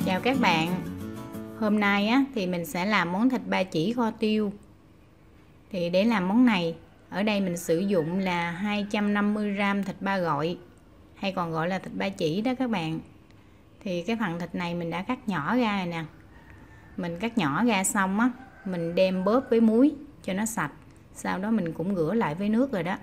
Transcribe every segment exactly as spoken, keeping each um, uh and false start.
Chào các bạn. Hôm nay á, thì mình sẽ làm món thịt ba chỉ kho tiêu. Thì để làm món này, ở đây mình sử dụng là hai trăm năm mươi gam thịt ba gọi, hay còn gọi là thịt ba chỉ đó các bạn. Thì cái phần thịt này mình đã cắt nhỏ ra rồi nè. Mình cắt nhỏ ra xong á, mình đem bóp với muối cho nó sạch. Sau đó mình cũng rửa lại với nước rồi đó.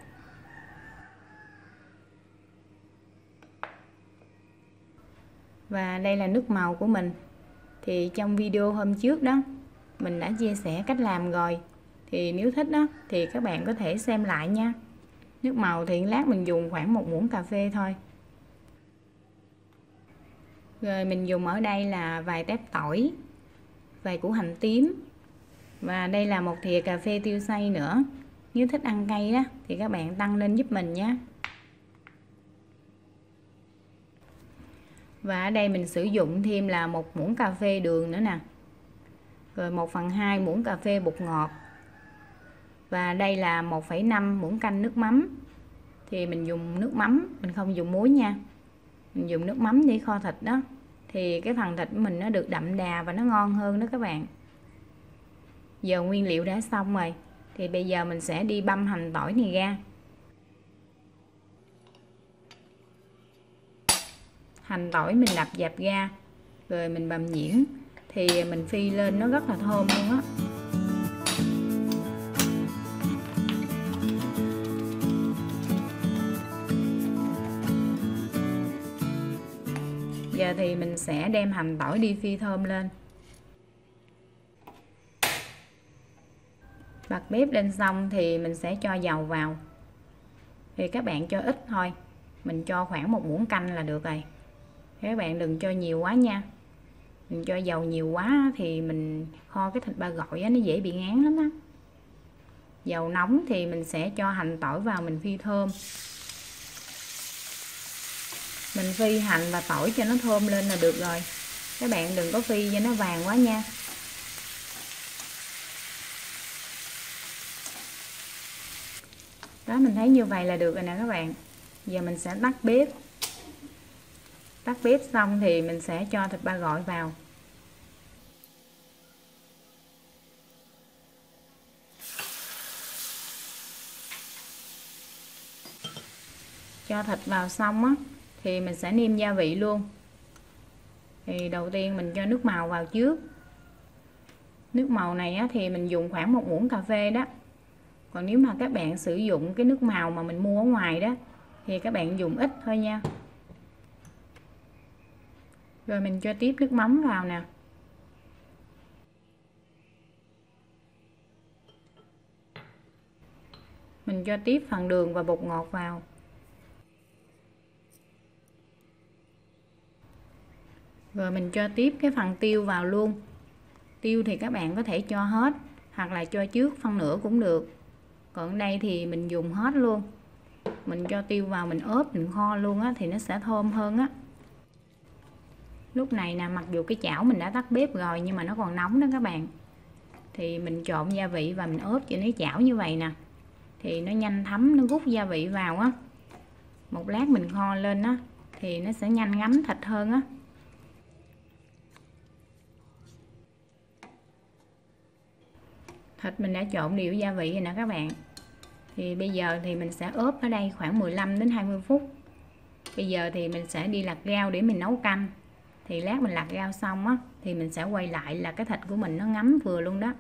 Và đây là nước màu của mình. Thì trong video hôm trước đó mình đã chia sẻ cách làm rồi. Thì nếu thích đó thì các bạn có thể xem lại nha. Nước màu thì lát mình dùng khoảng một muỗng cà phê thôi. Rồi mình dùng ở đây là vài tép tỏi, vài củ hành tím, và đây là một thìa cà phê tiêu xay nữa. Nếu thích ăn cay đó thì các bạn tăng lên giúp mình nhé. Và ở đây mình sử dụng thêm là một muỗng cà phê đường nữa nè. Rồi một phần hai muỗng cà phê bột ngọt. Và đây là một phẩy năm muỗng canh nước mắm. Thì mình dùng nước mắm, mình không dùng muối nha. Mình dùng nước mắm để kho thịt đó. Thì cái phần thịt của mình nó được đậm đà và nó ngon hơn đó các bạn. Giờ nguyên liệu đã xong rồi. Thì bây giờ mình sẽ đi băm hành tỏi này ra. Hành tỏi mình đập dập ra, rồi mình bằm nhuyễn. Thì mình phi lên nó rất là thơm luôn á. Giờ thì mình sẽ đem hành tỏi đi phi thơm lên. Bật bếp lên xong thì mình sẽ cho dầu vào. Thì các bạn cho ít thôi. Mình cho khoảng một muỗng canh là được rồi. Các bạn đừng cho nhiều quá nha. Mình cho dầu nhiều quá thì mình kho cái thịt ba gọi nó dễ bị ngán lắm á. Dầu nóng thì mình sẽ cho hành tỏi vào mình phi thơm. Mình phi hành và tỏi cho nó thơm lên là được rồi. Các bạn đừng có phi cho nó vàng quá nha. Đó, mình thấy như vậy là được rồi nè các bạn. Giờ mình sẽ tắt bếp. Tắt bếp xong thì mình sẽ cho thịt ba gọi vào. Cho thịt vào xong á thì mình sẽ nêm gia vị luôn. Thì đầu tiên mình cho nước màu vào trước. Nước màu này á thì mình dùng khoảng một muỗng cà phê đó. Còn nếu mà các bạn sử dụng cái nước màu mà mình mua ở ngoài đó thì các bạn dùng ít thôi nha. Rồi mình cho tiếp nước mắm vào nè. Mình cho tiếp phần đường và bột ngọt vào. Rồi mình cho tiếp cái phần tiêu vào luôn. Tiêu thì các bạn có thể cho hết hoặc là cho trước phân nửa cũng được. Còn ở đây thì mình dùng hết luôn. Mình cho tiêu vào mình ốp mình kho luôn á thì nó sẽ thơm hơn á. Lúc này nè, mặc dù cái chảo mình đã tắt bếp rồi nhưng mà nó còn nóng đó các bạn. Thì mình trộn gia vị và mình ốp cho nó chảo như vậy nè. Thì nó nhanh thấm, nó rút gia vị vào á. Một lát mình kho lên á thì nó sẽ nhanh ngấm thịt hơn á. Thịt mình đã trộn đều gia vị rồi nè các bạn. Thì bây giờ thì mình sẽ ốp ở đây khoảng mười lăm đến hai mươi phút. Bây giờ thì mình sẽ đi lặt rau để mình nấu canh. Thì lát mình lặt rau xong á thì mình sẽ quay lại là cái thịt của mình nó ngấm vừa luôn đó.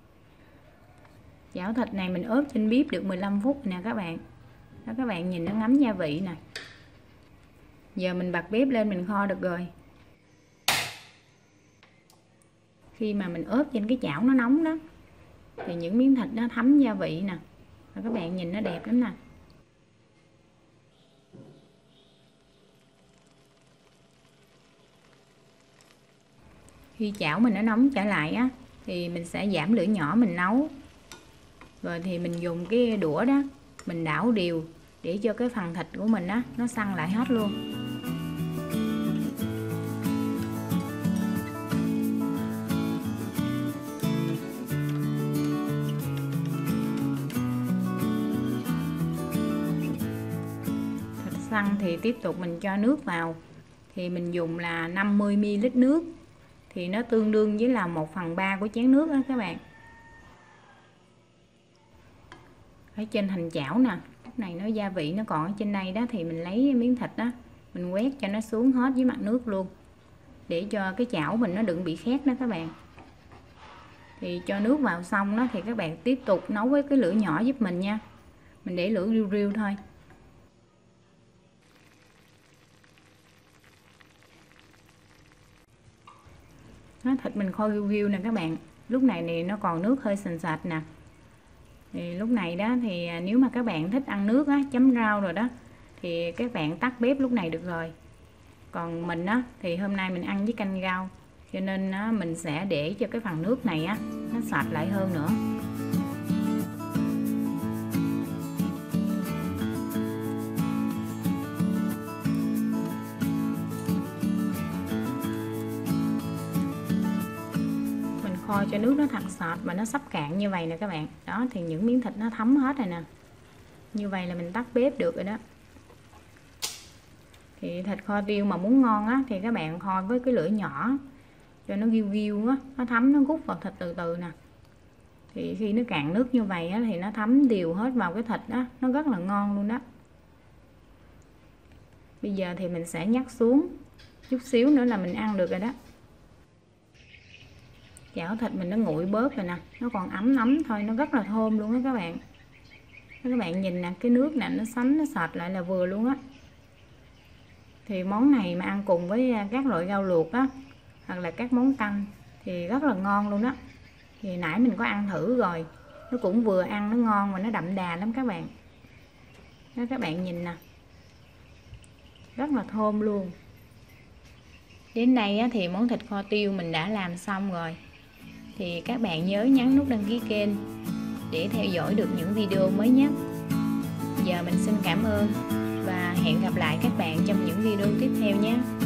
Chảo thịt này mình ốp trên bếp được mười lăm phút nè các bạn. Đó, các bạn nhìn nó ngấm gia vị nè. Giờ mình bật bếp lên mình kho được rồi. Khi mà mình ốp trên cái chảo nó nóng đó thì những miếng thịt nó thấm gia vị nè. Và các bạn nhìn nó đẹp lắm nè. Khi chảo mình nó nóng trở lại á thì mình sẽ giảm lửa nhỏ mình nấu. Rồi thì mình dùng cái đũa đó mình đảo đều để cho cái phần thịt của mình á nó săn lại hết luôn. Thịt săn thì tiếp tục mình cho nước vào. Thì mình dùng là năm mươi mi li lít nước. thì nó tương đương với là một phần ba của chén nước đó các bạn. Ở trên thành chảo nè, lúc này nó gia vị nó còn ở trên đây đó, thì mình lấy miếng thịt đó mình quét cho nó xuống hết với mặt nước luôn, để cho cái chảo mình nó đừng bị khét đó các bạn. Thì cho nước vào xong đó thì các bạn tiếp tục nấu với cái lửa nhỏ giúp mình nha. Mình để lửa riu riu thôi. Nó thịt mình kho riu riu nè các bạn. Lúc này thì nó còn nước hơi sền sệt nè. Thì lúc này đó thì nếu mà các bạn thích ăn nước á, chấm rau rồi đó, thì các bạn tắt bếp lúc này được rồi. Còn mình á thì hôm nay mình ăn với canh rau, cho nên á, mình sẽ để cho cái phần nước này á nó sạch lại hơn nữa. Mình kho cho nước nó thật sệt và nó sắp cạn như vậy nè các bạn. Đó thì những miếng thịt nó thấm hết rồi nè. Như vậy là mình tắt bếp được rồi đó. Thì thịt kho tiêu mà muốn ngon á thì các bạn kho với cái lửa nhỏ cho nó riu riu á, nó thấm, nó rút vào thịt từ từ nè. Thì khi nó cạn nước như vậy á thì nó thấm đều hết vào cái thịt á, nó rất là ngon luôn đó. Bây giờ thì mình sẽ nhắc xuống, chút xíu nữa là mình ăn được rồi đó. Chảo thịt mình nó nguội bớt rồi nè, nó còn ấm ấm thôi, nó rất là thơm luôn đó các bạn. Các bạn nhìn nè, cái nước nè nó sánh, nó sệt lại là vừa luôn á. Thì món này mà ăn cùng với các loại rau luộc á, hoặc là các món canh thì rất là ngon luôn đó. Thì nãy mình có ăn thử rồi, nó cũng vừa ăn nó ngon và nó đậm đà lắm các bạn. Đó các bạn nhìn nè, rất là thơm luôn. Đến đây á, thì món thịt kho tiêu mình đã làm xong rồi. Thì các bạn nhớ nhấn nút đăng ký kênh để theo dõi được những video mới nhất. Giờ mình xin cảm ơn và hẹn gặp lại các bạn trong những video tiếp theo nhé.